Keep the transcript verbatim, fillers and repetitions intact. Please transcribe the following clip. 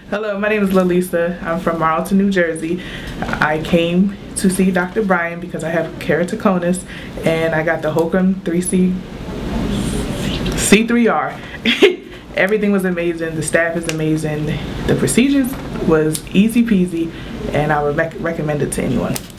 Hello, my name is LaLisa. I'm from Marlton, New Jersey. I came to see Doctor Brian because I have keratoconus and I got the Holcomb C three R. Everything was amazing. The staff is amazing. The procedures was easy peasy and I would rec recommend it to anyone.